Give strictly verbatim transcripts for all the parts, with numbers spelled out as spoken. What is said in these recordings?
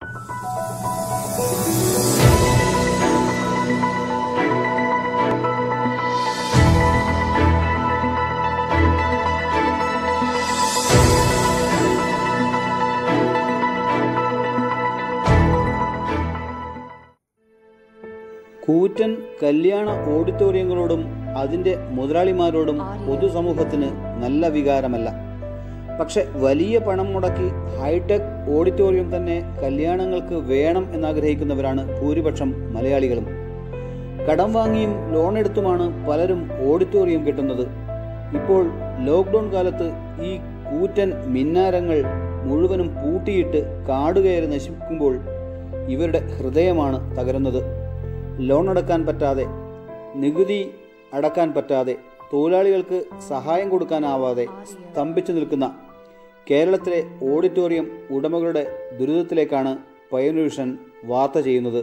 കൂറ്റൻ കല്യാണ ഓഡിറ്റോറിയങ്ങളോടും അതിൻ്റെ മുതലാളിമാരോടും പൊതുസമൂഹത്തിന് നല്ല വികാരമല്ല. പക്ഷെ വലിയ പണം മുടക്കി ഹൈടെക് ഓഡിറ്റോറിയം തന്നെ കല്യാണങ്ങൾക്ക് വേണം എന്നാഗ്രഹിക്കുന്നവരാണ് ഭൂരിപക്ഷം മലയാളികളും. കടം വാങ്ങിയും ലോൺ എടുത്തുമാണ് പലരും ഓഡിറ്റോറിയം കെട്ടുന്നത്. ഇപ്പോൾ ലോക്ക്ഡൗൺ കാലത്ത് ഈ കൂറ്റൻ മിന്നാരങ്ങൾ മുഴുവനും പൂട്ടിയിട്ട് കാടുകയറി നശിക്കുമ്പോൾ ഇവരുടെ ഹൃദയമാണ് തകരുന്നത്. ലോൺ അടക്കാൻ പറ്റാതെ, നികുതി അടക്കാൻ പറ്റാതെ, തൊഴിലാളികൾക്ക് സഹായം കൊടുക്കാനാവാതെ സ്തംഭിച്ചു നിൽക്കുന്ന കേരളത്തിലെ ഓഡിറ്റോറിയം ഉടമകളുടെ ദുരിതത്തിലേക്കാണ് പയോനിയർ വിഷൻ വാർത്ത ചെയ്യുന്നത്.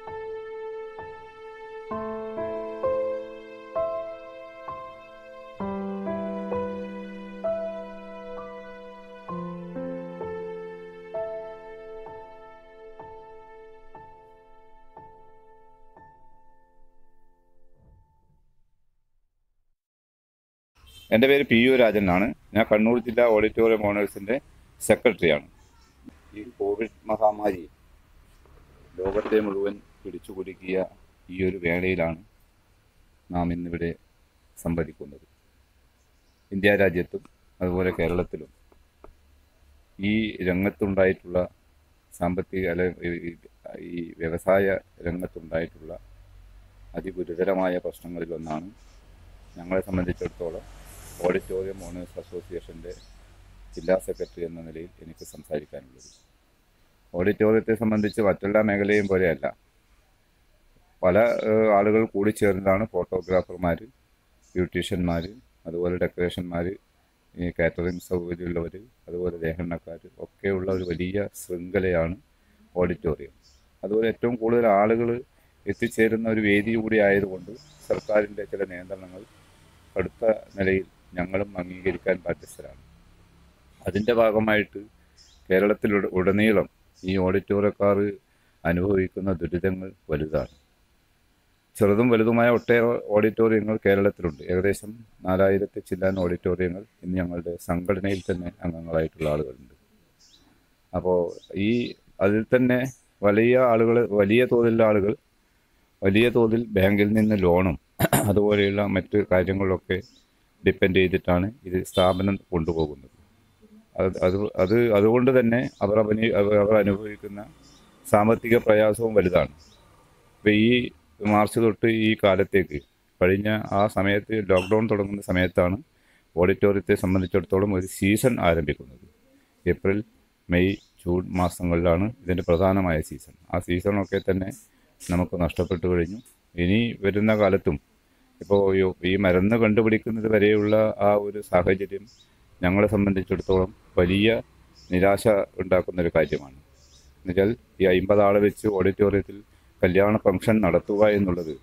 എൻ്റെ പേര് പി യു രാജൻ ആണ്. ഞാൻ കണ്ണൂർ ജില്ലാ ഓഡിറ്റോറിയം ഓണേഴ്സിൻ്റെ സെക്രട്ടറിയാണ്. ഈ കോവിഡ് മഹാമാരി ലോകത്തെ മുഴുവൻ പിടിച്ചു കുലുക്കിയ ഈ ഒരു വേളയിലാണ് നാം ഇന്നിവിടെ സംവദിക്കുന്നത്. ഇന്ത്യ രാജ്യത്തും അതുപോലെ കേരളത്തിലും ഈ രംഗത്തുണ്ടായിട്ടുള്ള സാമ്പത്തിക അല്ല ഈ വ്യവസായ രംഗത്തുണ്ടായിട്ടുള്ള അതിഗുരുതരമായ പ്രശ്നങ്ങളിലൊന്നാണ് ഞങ്ങളെ സംബന്ധിച്ചിടത്തോളം ഓഡിറ്റോറിയം ഓണേഴ്സ് അസോസിയേഷൻ്റെ ജില്ലാ സെക്രട്ടറി എന്ന നിലയിൽ എനിക്ക് സംസാരിക്കാനുള്ളത്. ഓഡിറ്റോറിയത്തെ സംബന്ധിച്ച് മറ്റെല്ലാ മേഖലയും പോലെയല്ല. പല ആളുകൾ കൂടിച്ചേർന്നതാണ് ഫോട്ടോഗ്രാഫർമാർ, ബ്യൂട്ടീഷ്യന്മാർ, അതുപോലെ ഡെക്കറേഷന്മാർ, ഈ കാറ്ററിംഗ് സൗകര്യമുള്ളവർ, അതുപോലെ ദേഹണ്ണക്കാർ ഒക്കെയുള്ള ഒരു വലിയ ശൃംഖലയാണ് ഓഡിറ്റോറിയം. അതുപോലെ ഏറ്റവും കൂടുതൽ ആളുകൾ എത്തിച്ചേരുന്ന ഒരു വേദി കൂടി ആയതുകൊണ്ട് സർക്കാരിൻ്റെ ചില നിയന്ത്രണങ്ങൾ കടുത്ത നിലയിൽ ഞങ്ങളും അംഗീകരിക്കാൻ ബാധ്യസ്ഥരാണ്. അതിൻ്റെ ഭാഗമായിട്ട് കേരളത്തിൽ ഉടനീളം ഈ ഓഡിറ്റോറിയക്കാർ അനുഭവിക്കുന്ന ദുരിതങ്ങൾ വലുതാണ്. ചെറുതും വലുതുമായ ഒട്ടേറെ ഓഡിറ്റോറിയങ്ങൾ കേരളത്തിലുണ്ട്. ഏകദേശം നാലായിരത്തി ചില്ലാൻ ഓഡിറ്റോറിയങ്ങൾ ഇന്ന് ഞങ്ങളുടെ സംഘടനയിൽ തന്നെ അംഗങ്ങളായിട്ടുള്ള ആളുകളുണ്ട്. അപ്പോൾ ഈ അതിൽ തന്നെ വലിയ ആളുകൾ വലിയ തോതിലുള്ള ആളുകൾ വലിയ തോതിൽ ബാങ്കിൽ നിന്ന് ലോണും അതുപോലെയുള്ള മറ്റ് കാര്യങ്ങളിലൊക്കെ ഡിപ്പെൻഡ് ചെയ്തിട്ടാണ് ഇത് സ്ഥാപനം കൊണ്ടുപോകുന്നത്. അത് അത് അത് അതുകൊണ്ട് തന്നെ അവർ അവന് അവർ അനുഭവിക്കുന്ന സാമ്പത്തിക പ്രയാസവും വലുതാണ്. ഇപ്പോൾ ഈ മാർച്ച് തൊട്ട് ഈ കാലത്തേക്ക് കഴിഞ്ഞ ആ സമയത്ത് ലോക്ക്ഡൗൺ തുടങ്ങുന്ന സമയത്താണ് ഓഡിറ്റോറിയത്തെ സംബന്ധിച്ചിടത്തോളം ഒരു സീസൺ ആരംഭിക്കുന്നത്. ഏപ്രിൽ, മെയ്, ജൂൺ മാസങ്ങളിലാണ് ഇതിൻ്റെ പ്രധാനമായ സീസൺ. ആ സീസണൊക്കെ തന്നെ നമുക്ക് നഷ്ടപ്പെട്ടു കഴിഞ്ഞു. ഇനി വരുന്ന കാലത്തും ഇപ്പോൾ ഈ മരുന്ന് കണ്ടുപിടിക്കുന്നത് വരെയുള്ള ആ ഒരു സാഹചര്യം ഞങ്ങളെ സംബന്ധിച്ചിടത്തോളം വലിയ നിരാശ ഉണ്ടാക്കുന്നൊരു കാര്യമാണ്. എന്നുവെച്ചാൽ ഈ അമ്പതാളെ വെച്ച് ഓഡിറ്റോറിയത്തിൽ കല്യാണ ഫംഗ്ഷൻ നടത്തുക എന്നുള്ളത്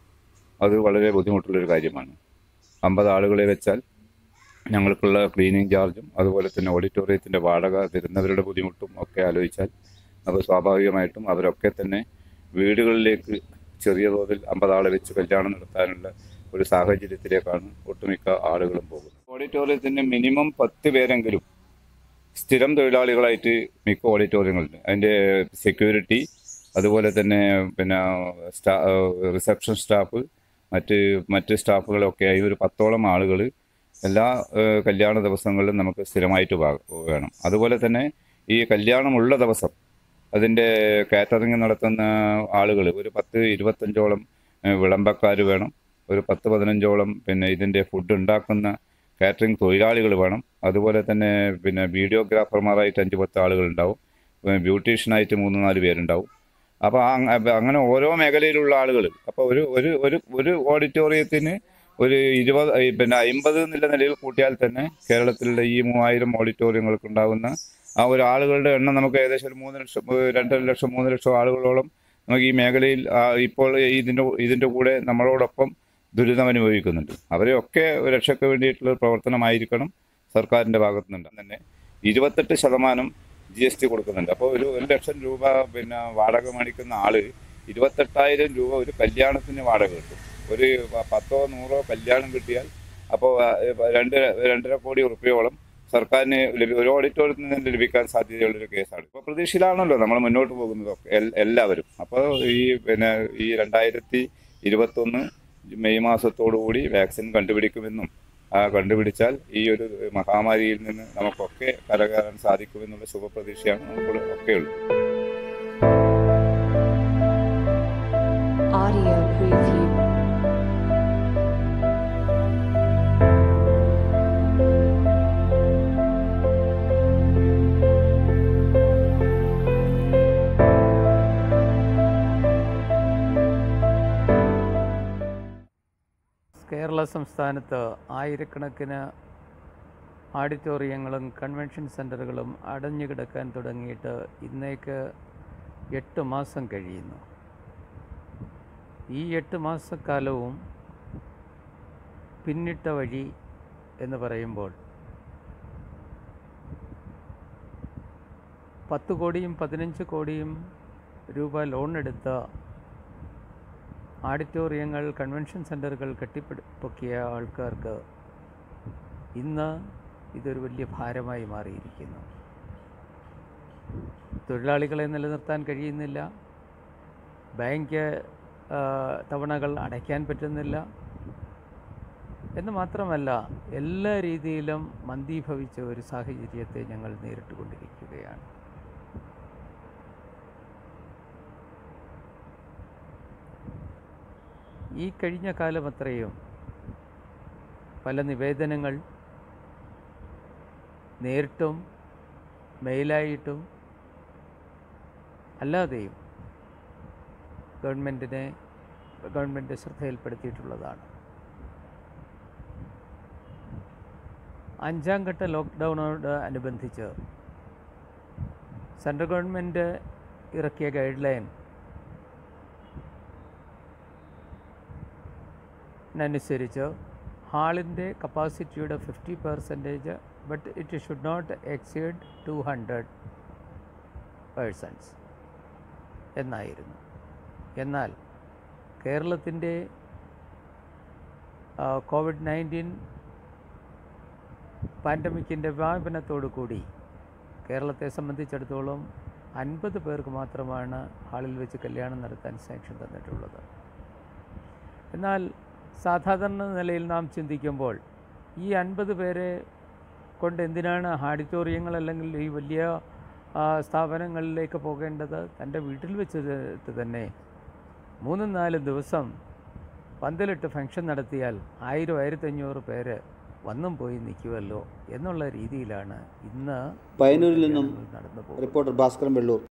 അത് വളരെ ബുദ്ധിമുട്ടുള്ളൊരു കാര്യമാണ്. അമ്പത് ആളുകളെ വെച്ചാൽ ഞങ്ങൾക്കുള്ള ക്ലീനിങ് ചാർജും അതുപോലെ തന്നെ ഓഡിറ്റോറിയത്തിൻ്റെ വാടക തരുന്നവരുടെ ബുദ്ധിമുട്ടും ഒക്കെ ആലോചിച്ചാൽ അത് സ്വാഭാവികമായിട്ടും അവരൊക്കെ തന്നെ വീടുകളിലേക്ക് ചെറിയ തോതിൽ അമ്പതാളെ വെച്ച് കല്യാണം നടത്താനുള്ള ഒരു സാഹചര്യത്തിലേക്കാണ് ഒട്ടുമിക്ക ആളുകളും പോകുന്നത്. ഓഡിറ്റോറിയത്തിന് മിനിമം പത്ത് പേരെങ്കിലും സ്ഥിരം തൊഴിലാളികളായിട്ട് മിക്ക ഓഡിറ്റോറിയങ്ങളുണ്ട്. അതിൻ്റെ സെക്യൂരിറ്റി, അതുപോലെ തന്നെ പിന്നെ സ്റ്റാ റിസപ്ഷൻ സ്റ്റാഫ്, മറ്റ് മറ്റ് സ്റ്റാഫുകളൊക്കെ ആയി ഒരു പത്തോളം ആളുകൾ എല്ലാ കല്യാണ ദിവസങ്ങളിലും നമുക്ക് സ്ഥിരമായിട്ട് വേണം. അതുപോലെ തന്നെ ഈ കല്യാണമുള്ള ദിവസം അതിൻ്റെ കാറ്ററിംഗ് നടത്തുന്ന ആളുകൾ ഒരു പത്ത് ഇരുപത്തഞ്ചോളം വിളമ്പക്കാർ വേണം. ഒരു പത്ത് പതിനഞ്ചോളം പിന്നെ ഇതിൻ്റെ ഫുഡ് ഉണ്ടാക്കുന്ന കാറ്ററിംഗ് തൊഴിലാളികൾ വേണം. അതുപോലെ തന്നെ പിന്നെ വീഡിയോഗ്രാഫർമാരായിട്ട് അഞ്ച് പത്ത് ആളുകളുണ്ടാവും. ബ്യൂട്ടീഷ്യനായിട്ട് മൂന്ന് നാല് പേരുണ്ടാവും. അപ്പോൾ അങ്ങനെ ഓരോ മേഖലയിലുള്ള ആളുകൾ. അപ്പോൾ ഒരു ഒരു ഒരു ഒരു ഓഡിറ്റോറിയത്തിന് ഒരു ഇരുപത് പിന്നെ അമ്പത് എന്നുള്ള നിലയിൽ കൂട്ടിയാൽ തന്നെ കേരളത്തിലുള്ള ഈ മൂവായിരം ഓഡിറ്റോറിയങ്ങൾക്ക് ഉണ്ടാകുന്ന ആ ഒരു ആളുകളുടെ എണ്ണം നമുക്ക് ഏകദേശം ഒരു മൂന്ന് ലക്ഷം രണ്ടര ലക്ഷം മൂന്ന് ലക്ഷം ആളുകളോളം നമുക്ക് ഈ മേഖലയിൽ ഇപ്പോൾ ഇതിൻ്റെ ഇതിൻ്റെ കൂടെ നമ്മളോടൊപ്പം ദുരിതം അനുഭവിക്കുന്നുണ്ട്. അവരെയൊക്കെ രക്ഷയ്ക്ക് വേണ്ടിയിട്ടുള്ള പ്രവർത്തനമായിരിക്കണം സർക്കാരിൻ്റെ ഭാഗത്തു നിന്നുണ്ട്. തന്നെ ഇരുപത്തെട്ട് ശതമാനം ജി എസ് ടി കൊടുക്കുന്നുണ്ട്. അപ്പോൾ ഒരു ഒരു ലക്ഷം രൂപ പിന്നെ വാടക മേടിക്കുന്ന ആള് ഇരുപത്തെട്ടായിരം രൂപ ഒരു കല്യാണത്തിന് വാടക കിട്ടും. ഒരു പത്തോ നൂറോ കല്യാണം കിട്ടിയാൽ അപ്പോൾ രണ്ട് രണ്ടര കോടി ഉറുപ്പിയോളം സർക്കാരിന് ഒരു ഓഡിറ്റോറിയത്തിൽ നിന്ന് ലഭിക്കാൻ സാധ്യതയുള്ളൊരു കേസാണ്. ഇപ്പോൾ പ്രതീക്ഷയിലാണല്ലോ നമ്മൾ മുന്നോട്ട് പോകുന്നതൊക്കെ എല്ലാവരും. അപ്പോൾ ഈ പിന്നെ ഈ രണ്ടായിരത്തി ഇരുപത്തൊന്ന് മെയ് മാസത്തോടുകൂടി വാക്സിൻ കണ്ടുപിടിക്കുമെന്നും ആ കണ്ടുപിടിച്ചാൽ ഈ ഒരു മഹാമാരിയിൽ നിന്ന് നമുക്കൊക്കെ കരകയറാൻ സാധിക്കുമെന്നുള്ള ശുഭപ്രതീക്ഷയാണ് നമുക്ക് ഒക്കെയുള്ളത്. Audio preview. കേരള സംസ്ഥാനത്ത് ആയിരക്കണക്കിന് ഓഡിറ്റോറിയങ്ങളും കൺവെൻഷൻ സെൻ്ററുകളും അടഞ്ഞു കിടക്കാൻ തുടങ്ങിയിട്ട് ഇന്നേക്ക് എട്ട് മാസം കഴിയുന്നു. ഈ എട്ട് മാസക്കാലവും പിന്നിട്ട വഴി എന്ന് പറയുമ്പോൾ പത്ത് കോടിയും പതിനഞ്ച് കോടിയും രൂപ ലോൺ എടുത്ത ഓഡിറ്റോറിയങ്ങൾ കൺവെൻഷൻ സെൻ്ററുകൾ കെട്ടിപ്പൊക്കിയ ആൾക്കാർക്ക് ഇന്ന് ഇതൊരു വലിയ ഭാരമായി മാറിയിരിക്കുന്നു. തൊഴിലാളികളെ നിലനിർത്താൻ കഴിയുന്നില്ല, ബാങ്ക് തവണകൾ അടയ്ക്കാൻ പറ്റുന്നില്ല എന്ന് മാത്രമല്ല എല്ലാ രീതിയിലും മന്ദീഭവിച്ച ഒരു സാഹചര്യത്തെ ഞങ്ങൾ നേരിട്ടുകൊണ്ടിരിക്കുകയാണ്. ഈ കഴിഞ്ഞ കാലം അത്രയും പല നിവേദനങ്ങൾ നേരിട്ടും മെയിലായിട്ടും അല്ലാതെയും ഗവൺമെൻറ്റിനെ ഗവൺമെൻറ് ശ്രദ്ധയിൽപ്പെടുത്തിയിട്ടുള്ളതാണ്. അഞ്ചാം ഘട്ട ലോക്ക്ഡൗണോട് അനുബന്ധിച്ച് സെൻട്രൽ ഗവൺമെൻറ് ഇറക്കിയ ഗൈഡ് ലൈൻ അനുസരിച്ച് ഹാളിൻ്റെ കപ്പാസിറ്റിയുടെ fifty percentage but it should not exceed two hundred persons എന്നായിരുന്നു. എന്നാൽ കേരളത്തിൻ്റെ കോവിഡ് നയൻറ്റീൻ പാൻഡമിക്കിൻ്റെ വ്യാപനത്തോടു കൂടി കേരളത്തെ സംബന്ധിച്ചിടത്തോളം അൻപത് പേർക്ക് മാത്രമാണ് ഹാളിൽ വെച്ച് കല്യാണം നടത്താൻ സാങ്ഷൻ തന്നിട്ടുള്ളത്. എന്നാൽ സാധാരണ നിലയിൽ നാം ചിന്തിക്കുമ്പോൾ ഈ അൻപത് പേരെ കൊണ്ട് എന്തിനാണ് ഓഡിറ്റോറിയങ്ങൾ അല്ലെങ്കിൽ ഈ വലിയ സ്ഥാപനങ്ങളിലേക്ക് പോകേണ്ടത്? തൻ്റെ വീട്ടിൽ വെച്ച് തന്നെ മൂന്നും നാല് ദിവസം പന്തലിട്ട് ഫംഗ്ഷൻ നടത്തിയാൽ ആയിരം ആയിരത്തഞ്ഞൂറ് പേര് വന്നും പോയി നിൽക്കുമല്ലോ എന്നുള്ള രീതിയിലാണ് ഇന്ന് പയ്യന്നൂരിൽ നിന്നും നടന്നു പോകുന്നത്. റിപ്പോർട്ടർ ഭാസ്കരൻ വെള്ളൂർ.